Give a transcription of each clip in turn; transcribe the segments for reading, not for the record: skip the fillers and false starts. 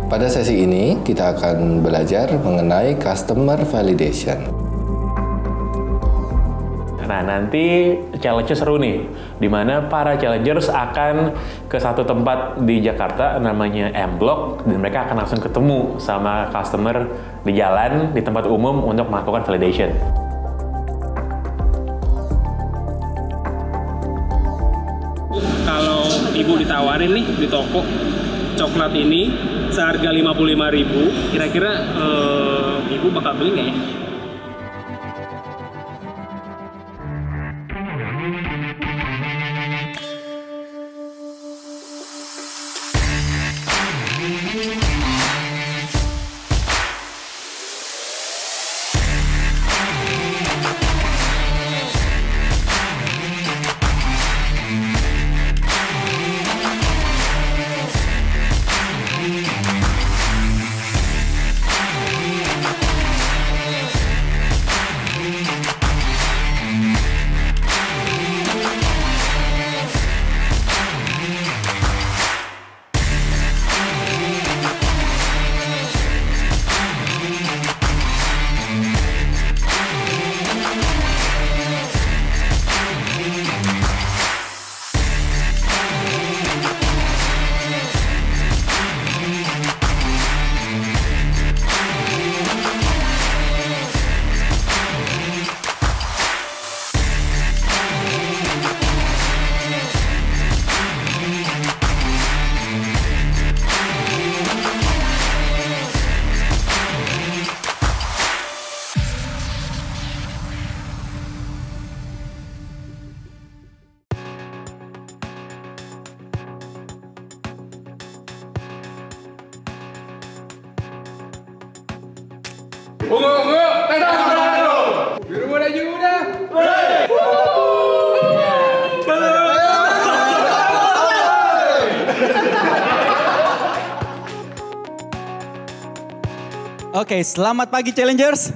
Pada sesi ini, kita akan belajar mengenai customer validation. Nah, nanti challenge-nya seru nih, di mana para challengers akan ke satu tempat di Jakarta namanya M-Block, dan mereka akan langsung ketemu sama customer di jalan, di tempat umum untuk melakukan validation. Kalau ibu ditawarin nih di toko coklat ini seharga 55.000, kira-kira ibu bakal beli nggak ya? Ungu, tanda, biru muda juga. Oke, selamat pagi challengers.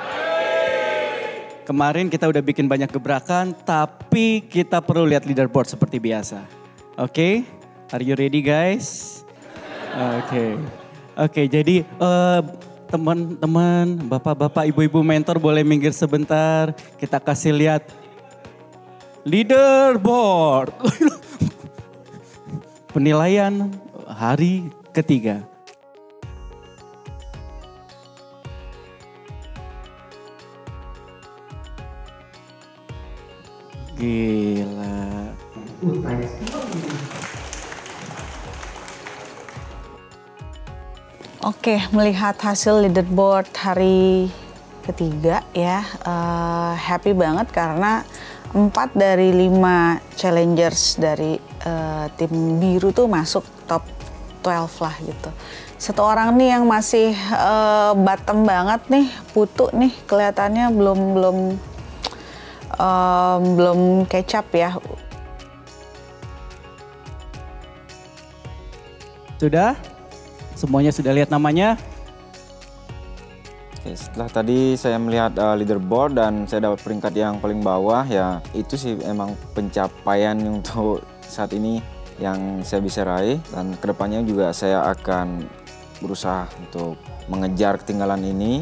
Kemarin kita udah bikin banyak gebrakan, tapi kita perlu lihat leaderboard seperti biasa. Oke, are you ready guys? Oke, jadi teman-teman, bapak-bapak, ibu-ibu mentor boleh minggir sebentar. Kita kasih lihat leaderboard. Penilaian hari ketiga. Gila. Oke, melihat hasil leaderboard hari ketiga ya, happy banget karena 4 dari 5 challengers dari tim biru tuh masuk top 12 lah gitu. Satu orang nih yang masih bottom banget nih, Putu nih kelihatannya belum catch up ya. Sudah? Semuanya sudah lihat namanya? Oke, setelah tadi saya melihat leaderboard dan saya dapat peringkat yang paling bawah, ya itu sih emang pencapaian untuk saat ini yang saya bisa raih, dan kedepannya juga saya akan berusaha untuk mengejar ketinggalan ini.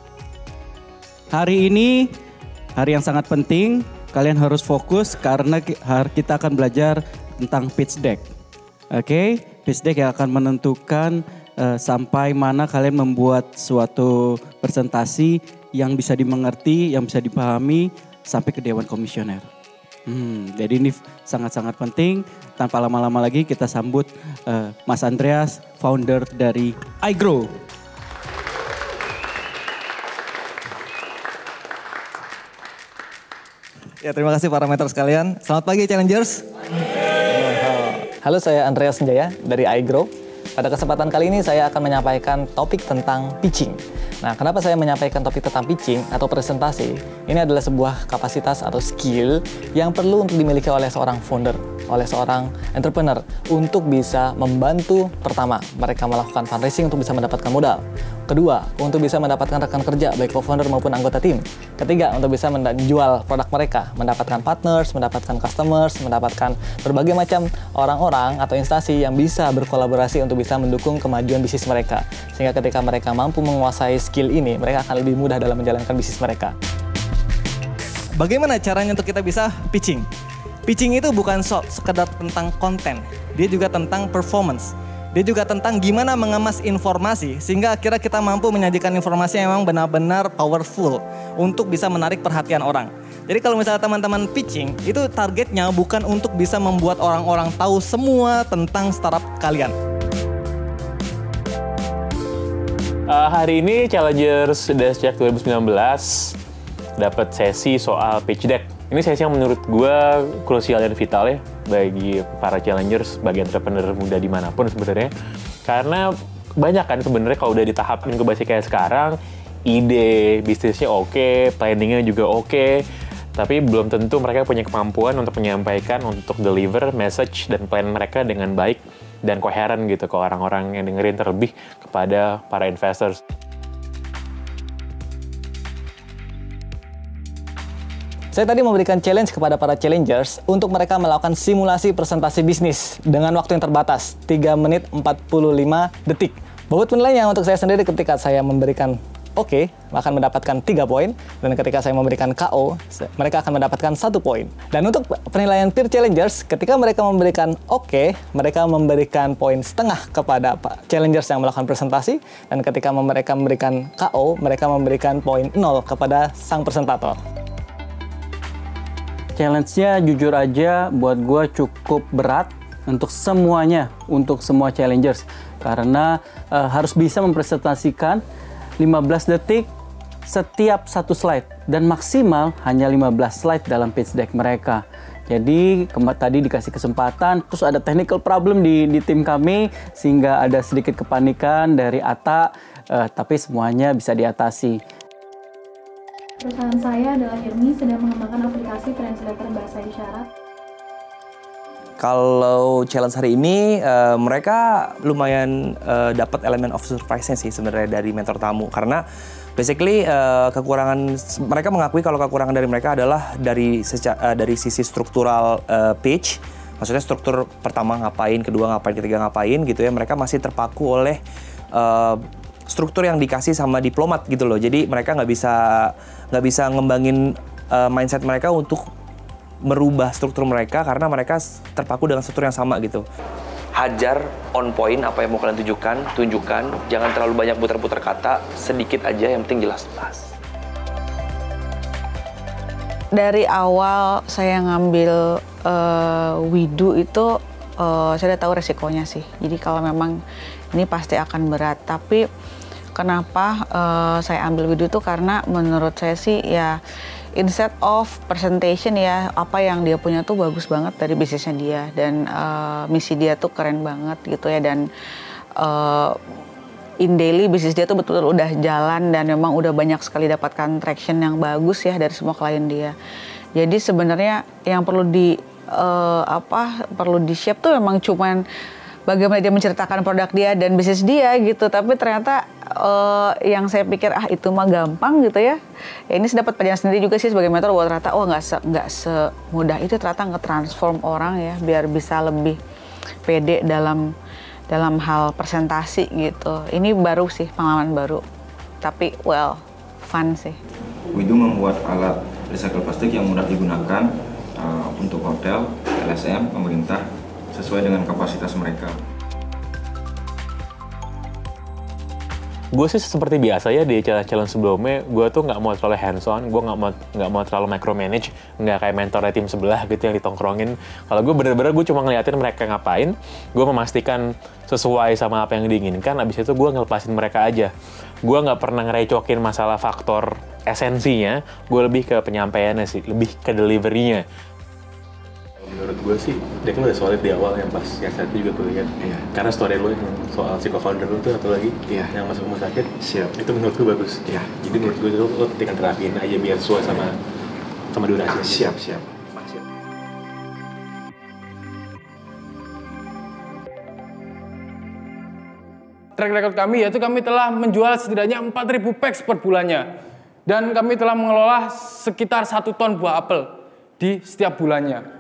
Hari ini hari yang sangat penting, kalian harus fokus karena kita akan belajar tentang pitch deck. Oke, pitch deck yang akan menentukan sampai mana kalian membuat suatu presentasi yang bisa dimengerti, yang bisa dipahami sampai ke Dewan Komisioner. Jadi ini sangat-sangat penting. Tanpa lama-lama lagi kita sambut Mas Andreas, founder dari iGrow. Ya, terima kasih para mentor sekalian. Selamat pagi challengers. Halo, saya Andreas Senjaya dari iGrow. Pada kesempatan kali ini saya akan menyampaikan topik tentang pitching. Nah, kenapa saya menyampaikan topik tentang pitching atau presentasi? Ini adalah sebuah kapasitas atau skill yang perlu untuk dimiliki oleh seorang founder, oleh seorang entrepreneur untuk bisa membantu, pertama, mereka melakukan fundraising untuk bisa mendapatkan modal. Kedua, untuk bisa mendapatkan rekan kerja, baik co-founder maupun anggota tim. Ketiga, untuk bisa menjual produk mereka, mendapatkan partners, mendapatkan customers, mendapatkan berbagai macam orang-orang atau instansi yang bisa berkolaborasi untuk bisa mendukung kemajuan bisnis mereka. Sehingga ketika mereka mampu menguasai skill ini, mereka akan lebih mudah dalam menjalankan bisnis mereka. Bagaimana caranya untuk kita bisa pitching? Pitching itu bukan sekedar tentang konten, dia juga tentang performance. Dia juga tentang gimana mengemas informasi sehingga akhirnya kita mampu menyajikan informasi yang memang benar-benar powerful untuk bisa menarik perhatian orang. Jadi kalau misalnya teman-teman pitching, itu targetnya bukan untuk bisa membuat orang-orang tahu semua tentang startup kalian. Hari ini Challengers sudah sejak 2019 dapat sesi soal pitch deck. Ini sesi yang menurut gue krusial dan vital ya bagi para challengers, bagi entrepreneur muda dimanapun sebenarnya. Karena banyak kan sebenarnya kalau udah di tahap inkubasi kayak sekarang, ide bisnisnya oke, planningnya juga oke, tapi belum tentu mereka punya kemampuan untuk menyampaikan, untuk deliver message dan plan mereka dengan baik dan koheren gitu ke orang-orang yang dengerin, terlebih kepada para investors. Saya tadi memberikan challenge kepada para challengers untuk mereka melakukan simulasi presentasi bisnis dengan waktu yang terbatas, 3 menit 45 detik. Bobot penilaiannya untuk saya sendiri ketika saya memberikan oke, akan mendapatkan 3 poin, dan ketika saya memberikan KO, mereka akan mendapatkan 1 poin. Dan untuk penilaian peer challengers, ketika mereka memberikan oke, mereka memberikan poin setengah kepada challengers yang melakukan presentasi, dan ketika mereka memberikan KO, mereka memberikan poin 0 kepada sang presentator. Challenge-nya jujur aja buat gue cukup berat untuk semuanya, untuk semua challengers. Karena harus bisa mempresentasikan 15 detik setiap satu slide. Dan maksimal hanya 15 slide dalam pitch deck mereka. Jadi tadi dikasih kesempatan, terus ada technical problem di tim kami, sehingga ada sedikit kepanikan dari Atta, tapi semuanya bisa diatasi. Perusahaan saya adalah Hirmi, sedang mengembangkan aplikasi translator bahasa isyarat. Kalau challenge hari ini, mereka lumayan dapat elemen of surprise-nya sih sebenarnya dari mentor tamu. Karena basically kekurangan, mereka mengakui kalau kekurangan dari mereka adalah dari sisi struktural pitch. Maksudnya struktur pertama ngapain, kedua ngapain, ketiga ngapain gitu ya. Mereka masih terpaku oleh struktur yang dikasih sama diplomat gitu loh. Jadi mereka nggak bisa ngembangin mindset mereka untuk merubah struktur mereka karena mereka terpaku dengan struktur yang sama gitu. Hajar on point apa yang mau kalian tunjukkan, jangan terlalu banyak putar-putar kata, sedikit aja yang penting jelas-jelas. Dari awal saya ngambil Widu itu saya udah tahu resikonya sih. Jadi kalau memang ini pasti akan berat, tapi kenapa saya ambil Widu itu karena menurut saya sih ya instead of presentation ya apa yang dia punya tuh bagus banget dari bisnisnya dia dan misi dia tuh keren banget gitu ya dan in daily bisnis dia tuh betul-betul udah jalan dan memang udah banyak sekali dapatkan traction yang bagus ya dari semua klien dia. Jadi sebenarnya yang perlu di shape tuh memang cuman bagaimana dia menceritakan produk dia dan bisnis dia gitu, tapi ternyata yang saya pikir itu mah gampang gitu ya. Ya ini dapat pelajaran sendiri juga sih sebagai mentor bahwa ternyata nggak semudah itu ternyata nge-transform orang ya biar bisa lebih pede dalam hal presentasi gitu. Ini baru sih, pengalaman baru, tapi fun sih. Widu membuat alat recycle plastik yang mudah digunakan untuk hotel, LSM, pemerintah sesuai dengan kapasitas mereka. Gue sih seperti biasa ya di challenge sebelumnya, gue tuh nggak mau terlalu hands on, gue nggak mau terlalu micromanage, nggak kayak mentornya tim sebelah gitu yang ditongkrongin. Kalau gue bener-bener gue cuma ngeliatin mereka ngapain, gue memastikan sesuai sama apa yang diinginkan, abis itu gue ngelepasin mereka aja. Gue nggak pernah ngerecokin masalah faktor esensinya, gue lebih ke penyampaiannya sih, lebih ke delivery-nya. Menurut gue sih, deck lo udah solid di awal yang pas yang saat itu juga tuh lihat. Iya. Karena story lo yang soal si co-founder lo tuh satu lagi, yang masuk rumah sakit. Siap. Itu menurut gue bagus. Iya. Jadi menurut gue lo tinggal terapin aja biar sesuai sama durasi. Siap. Track record kami yaitu kami telah menjual setidaknya 4.000 packs per bulannya. Dan kami telah mengelola sekitar 1 ton buah apel di setiap bulannya.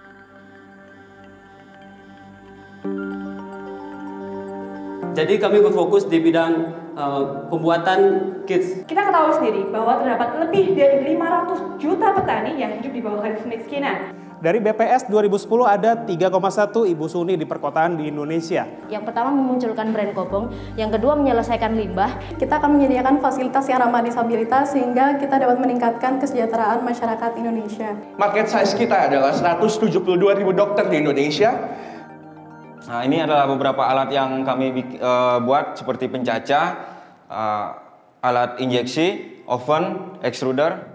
Jadi kami berfokus di bidang pembuatan kits. Kita ketahui sendiri bahwa terdapat lebih dari 500 juta petani yang hidup di bawah garis kemiskinan. Dari BPS 2010 ada 3,1 ibu suni di perkotaan di Indonesia. Yang pertama memunculkan brand Kobong, yang kedua menyelesaikan limbah. Kita akan menyediakan fasilitas yang ramah disabilitas sehingga kita dapat meningkatkan kesejahteraan masyarakat Indonesia. Market size kita adalah 172.000 dokter di Indonesia. Nah, ini adalah beberapa alat yang kami buat seperti pencacah, alat injeksi, oven, extruder.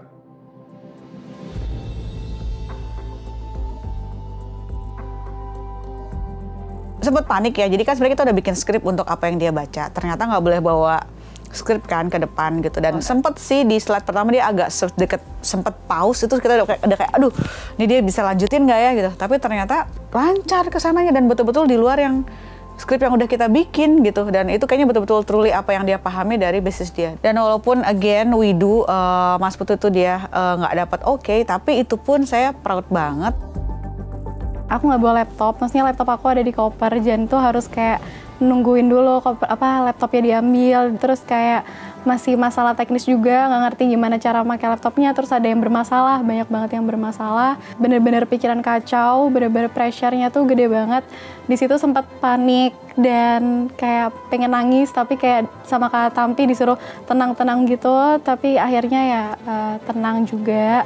Sempat panik ya, jadi kan sebenarnya kita udah bikin skrip untuk apa yang dia baca. Ternyata nggak boleh bawa skrip kan ke depan gitu. Dan sempet sih di slide pertama dia agak deket, sempet pause itu kita udah kayak aduh, ini dia bisa lanjutin nggak ya gitu. Tapi ternyata lancar kesananya dan betul-betul di luar yang skrip yang udah kita bikin gitu. Dan itu kayaknya betul-betul truly apa yang dia pahami dari bisnis dia. Dan walaupun again we do, Mas Putu itu dia nggak dapat oke, tapi itu pun saya proud banget. Aku nggak bawa laptop, maksudnya laptop aku ada di koper, Jan tuh harus kayak nungguin dulu laptopnya diambil, terus kayak masih masalah teknis juga, nggak ngerti gimana cara pakai laptopnya, terus ada yang bermasalah, banyak banget yang bermasalah, bener-bener pikiran kacau, bener-bener pressure-nya tuh gede banget. Di situ sempat panik dan kayak pengen nangis, tapi kayak sama Kak Tampi disuruh tenang-tenang gitu, tapi akhirnya ya tenang juga.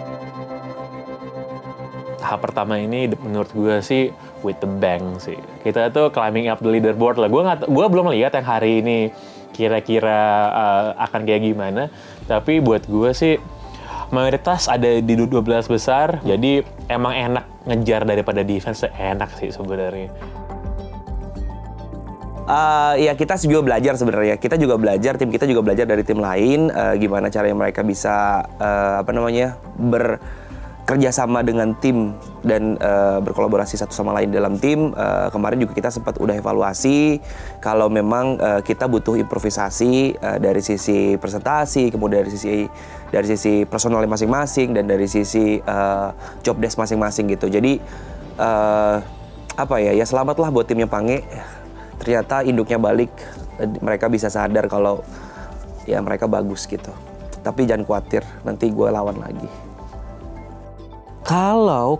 Tahap pertama ini menurut gue sih with the bang sih. Kita tuh climbing up the leaderboard lah. Gue belum lihat yang hari ini kira-kira akan kayak gimana. Tapi buat gue sih mayoritas ada di 12 besar. Jadi emang enak ngejar daripada defense, enak sih sebenarnya. Ya kita juga belajar sebenarnya. Kita juga belajar, tim kita juga belajar dari tim lain. Gimana caranya mereka bisa kerjasama dengan tim dan berkolaborasi satu sama lain dalam tim. Kemarin juga kita sempat udah evaluasi kalau memang kita butuh improvisasi dari sisi presentasi, kemudian dari sisi personalnya masing-masing dan dari sisi job desk masing-masing gitu. Jadi ya selamatlah buat timnya Pange. Ternyata induknya balik, mereka bisa sadar kalau ya mereka bagus gitu. Tapi jangan khawatir, nanti gue lawan lagi. Kalau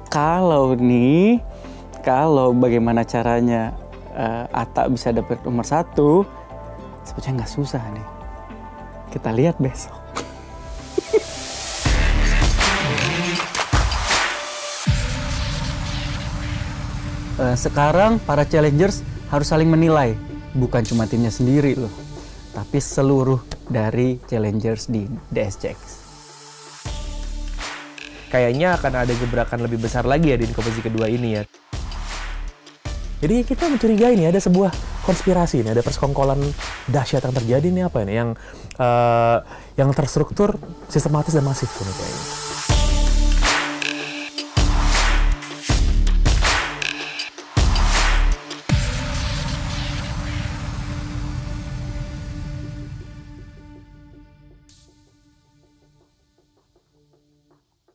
bagaimana caranya Atta bisa dapet nomor 1, sebetulnya nggak susah nih. Kita lihat besok. Sekarang para challengers harus saling menilai, bukan cuma timnya sendiri loh, tapi seluruh dari challengers di DSJX. Kayaknya akan ada gebrakan lebih besar lagi ya di kompetisi kedua ini ya. Jadi kita mencurigai nih ada sebuah konspirasi nih, ada persekongkolan dahsyat yang terjadi nih apa ini yang terstruktur, sistematis dan masif nih kayaknya.